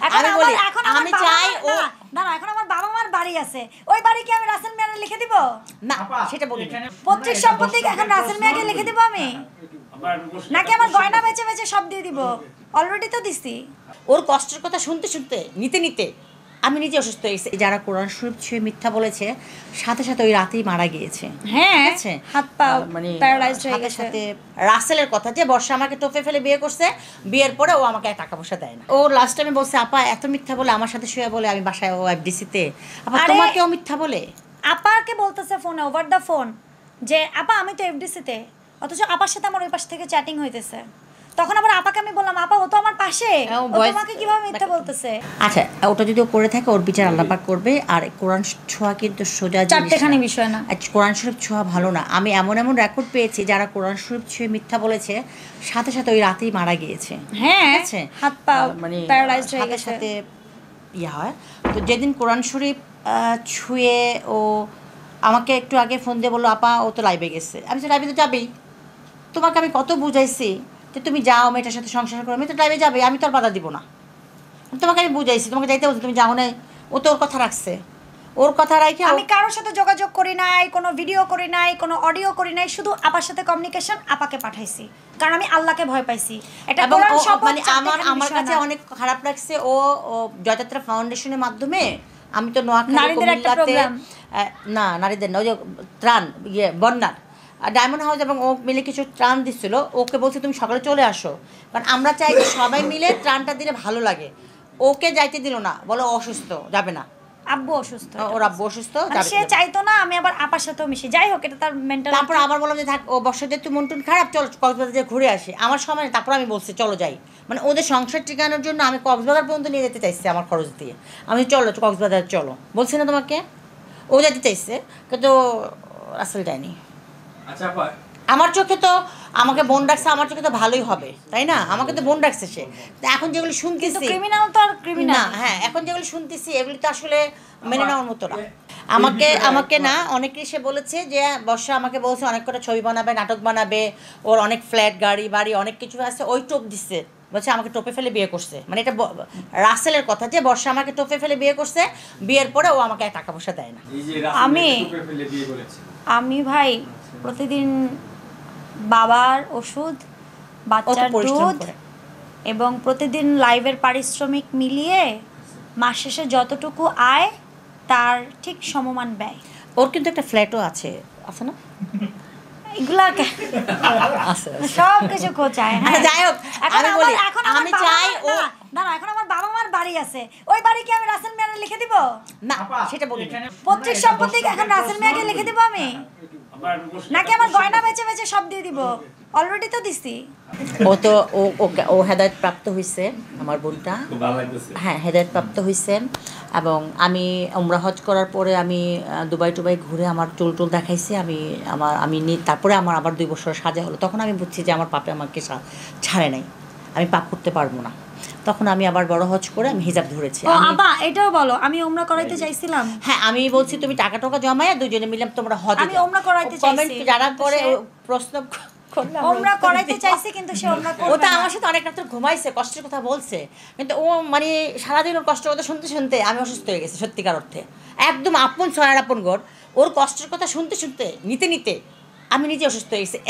আমি বলি আমি চাই ও না না, এখন আমার বাবা মার বাড়ি আছে, ওই বাড়ি কি আমি রাসেল মিয়াকে লিখে দিব? না সেটা বলি পৈতৃক সম্পত্তি এখন রাসেল মিয়াকে লিখে দিব আমি, নাকি আমার গয়না বেচে বেচে সব দিয়ে দিব? অলরেডি তো দিছি। ওর কষ্টের কথা শুনতে শুনতে নিতে নিতে আমি নিজে অসুস্থ হয়েছি। যারা কোরআন শরীফ ছুঁয়ে মিথ্যা বলেছে সাথে সাথে ওই রাতেই মারা গিয়েছে। হ্যাঁ, আছে হাত পা মানে প্যারালাইজড হয়ে সাথে গেছে। সাথে রাসেলের কথা যে বর্ষা আমাকে টোপে ফেলে বিয়ে করছে, বিয়ের পরে ও আমাকে টাকা পয়সা দেয় না। ও লাস্ট টাইমে বলছে আপা এত মিথ্যা বলে আমার সাথে শুয়ে বলে আমি বাসায় ও এফডিসিতে, আপা তোমাকেও মিথ্যা বলে। আপাকে বলতেছে ফোনে ওভার দ্য ফোন যে আপা আমি তো এফডিসিতে, অথচ আপার সাথে আমার ওই পাশ থেকে চ্যাটিং হইতেছে। তখন আবার আপাকে আমি বললাম আপা ও তো আমার পাশে, ও তোমাকে কিভাবে মিথ্যা বলতেছে? আচ্ছা ওটা যদি ও করে থাকে ওর বিচার আল্লাহ পাক করবে। আর কোরআন ছোঁয়া কিন্তু সোজা চারটেখানি বিষয় না, কোরআন শরীফ ছোঁয়া ভালো না। আমি এমন এমন রেকর্ড পেয়েছি যারা কোরআন শরীফ ছুঁয়ে মিথ্যা বলেছে সাথে সাথে ওই রাতেই মারা গিয়েছে। হ্যাঁ, আছে হাত পা মানে প্যারালাইজড হয়ে সাথে গেছে। সাথে ইয়ে হয়। তো যেদিন কোরআন শরীফ ছুঁয়ে ও আমাকে একটু আগে ফোন দিয়ে বললো আপা ও তো লাইভে গেছে। আমি তো লাইভে তো যাবেই, তোমাকে আমি কত বুঝাইছি যে তুমি যাও মেয়েটার সাথে সংসার করো, আমি তো লাইভে যাবে, আমি তো আর বাধা দিব না। তোমাকে আমি বুঝাইছি, তোমাকে যাইতে বলছি, তুমি যাও নাই। ও তো ওর কথা রাখছে, ওর কথা রাখে। আমি কারোর সাথে যোগাযোগ করি নাই, কোনো ভিডিও করি নাই, কোনো অডিও করি নাই, শুধু আপার সাথে কমিউনিকেশন আপাকে পাঠাইছি, কারণ আমি আল্লাহকে ভয় পাইছি। এটা কোরআন শপথ মানে আমার কাছে অনেক খারাপ লাগছে। ও জয়যাত্রা ফাউন্ডেশনের মাধ্যমে আমি তো নোয়াখালী কুমিল্লাতে না নারীদের না, ওই যে ত্রাণ ইয়ে বন্যার ডায়মন্ড হাউস এবং ও মিলে কিছু ত্রাণ দিচ্ছিল। ওকে বলছে তুমি সকালে চলে আসো, কারণ আমরা চাই যে সবাই মিলে ত্রাণটা দিলে ভালো লাগে। ওকে যাইতে দিল না, বলো অসুস্থ যাবে না, আব্বু অসুস্থ, ওর আব্বু অসুস্থ, সে চাইতো না আমি আবার আপার সাথেও মিশি। যাই হোক এটা তার মেন্টাল। তারপর আবার বললাম যে থাক ও বর্ষা যেহেতু মন টুন খারাপ, চলো কক্সবাজার যে ঘুরে আসি। আমার সময় তারপর আমি বলছি চলো যাই, মানে ওদের সংসার টিকানোর জন্য আমি কক্সবাজার পর্যন্ত নিয়ে যেতে চাইছি আমার খরচ দিয়ে। আমি চলো কক্সবাজার চলো বলছি না তোমাকে, ও যেতে চাইছে কিন্তু আসলে যায়নি। আচ্ছা আমার চোখে তো আমাকে বোন ডাকছে, আমার চোখে তো ভালোই হবে তাই না, আমাকে তো বোন ডাকছে সে। এখন যেগুলো শুনতেছি ক্রিমিনাল তো আর ক্রিমিনাল না, হ্যাঁ এখন যেগুলো শুনতেছি এগুলি তো আসলে মেনে নেওয়ার মতো না। আমাকে না অনেকে এসে বলেছে যে বর্ষা আমাকে বলছে অনেক কটা ছবি বানাবে, নাটক বানাবে, ওর অনেক ফ্ল্যাট গাড়ি বাড়ি অনেক কিছু আছে, ওই টোপ দিচ্ছে, বলছে আমাকে টোপে ফেলে বিয়ে করছে। মানে এটা রাসেলের কথা যে বর্ষা আমাকে টোপে ফেলে বিয়ে করছে, বিয়ের পরে ও আমাকে টাকা পয়সা দেয় না। আমি ভাই প্রতিদিন বাবার ওষুধ, বাচ্চার দুধ এবং প্রতিদিন লাইভের পারিশ্রমিক মিলিয়ে মাস শেষে যতটুকু আয় তার ঠিক সমমান ব্যয়। ওর কিন্তু একটা ফ্ল্যাটও আছে, আছে না? এগুলা সব কিছু খোঁচায়। যাই হোক আমি চাই ও না না, এখন আমার বাবা মার বাড়ি আছে, ওই বাড়ি কি আমি রাসেল মিয়াকে লিখে দিব? না সেটা বলি পৈতৃক সম্পত্তি এখন রাসেল মিয়াকে লিখে দিব আমি, নাকি আমার গয়না বেচে বেচে সব দিয়ে দিব? অলরেডি তো দিছি। ও তো ও হেদায়েত প্রাপ্ত হয়েছে আমার বোনটা, হ্যাঁ হেদায়েত প্রাপ্ত হয়েছে। এবং আমি উমরা হজ করার পরে আমি দুবাই টুবাই ঘুরে আমার চুল টুল দেখাইছি, আমি তারপরে আমার আবার 2 বছর সাজা হলো। তখন আমি বুঝছি যে আমার পাপে আমাকে ছাড়ে নাই, আমি পাপ করতে পারবো না। তখন আমি আবার বড় হজ করে আমি হিজাব ধরেছি। এটাও বলো আমি উমরা করাইতে চাইছিলাম। হ্যাঁ আমি বলছি তুমি টাকা জমায়া দুজনে মিলে তোমরা হজ, আমি উমরা করাইতে চাইছি। কমেন্ট যারা করে প্রশ্ন ওমরা করাইতে চাইছি কিন্তু সে ওমরা করবে না। ওটা আমার সাথে অনেক রাত ঘুমাইছে, কষ্টের কথা বলছে, কিন্তু ও মানে সারাদিন ওর কষ্টের কথা শুনতে শুনতে আমি অসুস্থ হয়ে গেছি সত্যিকার অর্থে। একদম আপন ছড়ার আপন ঘর, ওর কষ্টের কথা শুনতে শুনতে নিতে নিতে আমি নিজে অসুস্থ হয়ে গেছি।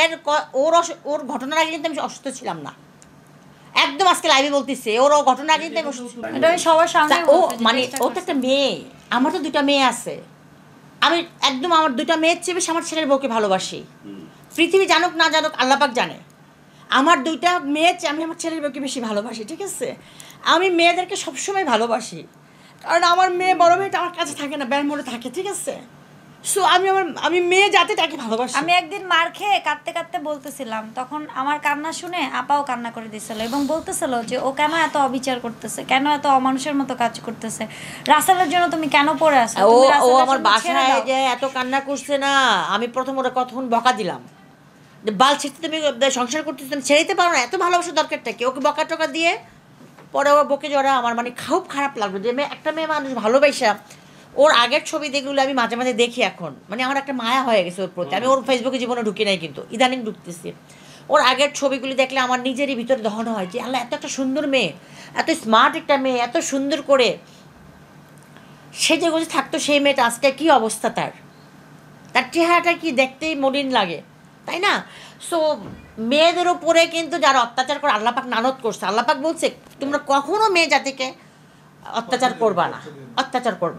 ওর ঘটনার আগে কিন্তু আমি অসুস্থ ছিলাম না, একদম আজকে লাইভে বলতেছে ওর ঘটনার আগে কিন্তু আমি অসুস্থ ছিলাম। সবার সামনে ও মানে ও তো একটা মেয়ে, আমার তো 2টা মেয়ে আছে, আমি একদম আমার 2টা মেয়ের চেয়ে বেশি আমার ছেলের বউকে ভালোবাসি। পৃথিবী জানুক না জানুক আল্লাহ পাক জানে, আমার 2টা মেয়ের চেয়ে আমি আমার ছেলের বউকে বেশি ভালোবাসি। ঠিক আছে, আমি মেয়েদেরকে সবসময় ভালোবাসি, কারণ আমার মেয়ে বড় মেয়েটা আমার কাছে থাকে না, ব্যানমোড়ে থাকে। ঠিক আছে, সো আমি মেয়ে জাতি তাকে ভালোবাসি। আমি একদিন মার খেয়ে কাঁদতে কাঁদতে বলতেছিলাম, তখন আমার কান্না শুনে আপাও কান্না করে দিছিল এবং বলতেছিল যে ও কেন এত অবিচার করতেছে, কেন এত অমানুষের মতো কাজ করতেছে, রাসেলের জন্য তুমি কেন পড়ে আছো? ও আমার বাসায় যে এত কান্না করছে না, আমি প্রথম ওরা কতক্ষণ বকা দিলাম যে বাল ছেড়ে তুমি সংসার করতেছ, তুমি ছেড়ে দিতে পারো না, এত ভালোবাসার দরকারটা কি? ওকে বকা টকা দিয়ে পরে ও বকে জড়া আমার মানে খুব খারাপ লাগলো যে একটা মেয়ে মানুষ ভালোবাসা। ওর আগের ছবি যেগুলো আমি মাঝে মাঝে দেখি এখন, মানে আমার একটা মায়া হয়ে গেছে ওর প্রতি। আমি ওর ফেসবুকে জীবনে ঢুকি নাই, কিন্তু ইদানিং ঢুকতেছি। ওর আগের ছবিগুলি দেখলে আমার নিজেরই ভিতরে দহন হয় যে আল্লাহ, এত একটা সুন্দর মেয়ে, এত স্মার্ট একটা মেয়ে, এত সুন্দর করে সে যে গুজে থাকতো, সেই মেয়েটা আজকে কী অবস্থা, তার চেহারাটা কি দেখতেই মলিন লাগে, তাই না? সো মেয়েদের উপরে কিন্তু যারা অত্যাচার করে, আল্লাপাক নানত করছে। আল্লাপাক বলছে তোমরা কখনো মেয়ে জাতিকে অত্যাচার করবা না, অত্যাচার করবা